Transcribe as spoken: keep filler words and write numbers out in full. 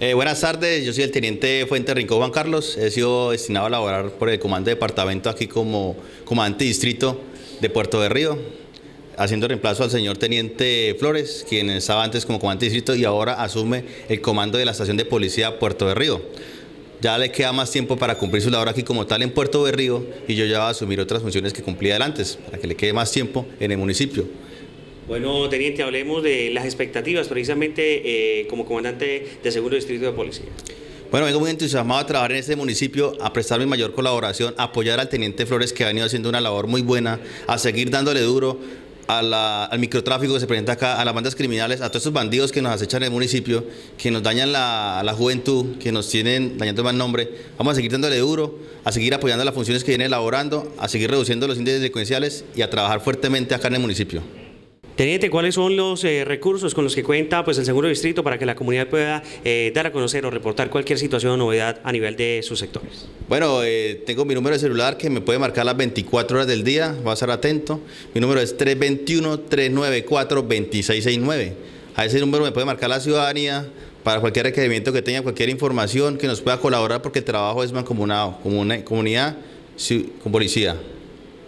Eh, buenas tardes, yo soy el teniente Fuente Rincón Juan Carlos, he sido destinado a laborar por el comando de departamento aquí como comandante distrito de Puerto de Río, haciendo reemplazo al señor teniente Flores, quien estaba antes como comandante distrito y ahora asume el comando de la estación de policía Puerto de Río. Ya le queda más tiempo para cumplir su labor aquí como tal en Puerto de Río y yo ya voy a asumir otras funciones que cumplía antes, para que le quede más tiempo en el municipio. Bueno, teniente, hablemos de las expectativas precisamente eh, como comandante de segundo distrito de policía. Bueno, vengo muy entusiasmado a trabajar en este municipio, a prestar mi mayor colaboración, a apoyar al teniente Flores, que ha venido haciendo una labor muy buena, a seguir dándole duro a la, al microtráfico que se presenta acá, a las bandas criminales, a todos esos bandidos que nos acechan en el municipio, que nos dañan la, la juventud, que nos tienen dañando el mal nombre. Vamos a seguir dándole duro, a seguir apoyando las funciones que viene elaborando, a seguir reduciendo los índices delincuenciales y a trabajar fuertemente acá en el municipio. Teniente, ¿cuáles son los eh, recursos con los que cuenta pues, el segundo distrito para que la comunidad pueda eh, dar a conocer o reportar cualquier situación o novedad a nivel de sus sectores? Bueno, eh, tengo mi número de celular que me puede marcar las veinticuatro horas del día, voy a estar atento. Mi número es tres dos uno, tres nueve cuatro, dos seis seis nueve. A ese número me puede marcar la ciudadanía para cualquier requerimiento que tenga, cualquier información que nos pueda colaborar, porque el trabajo es mancomunado, como una comunidad con policía.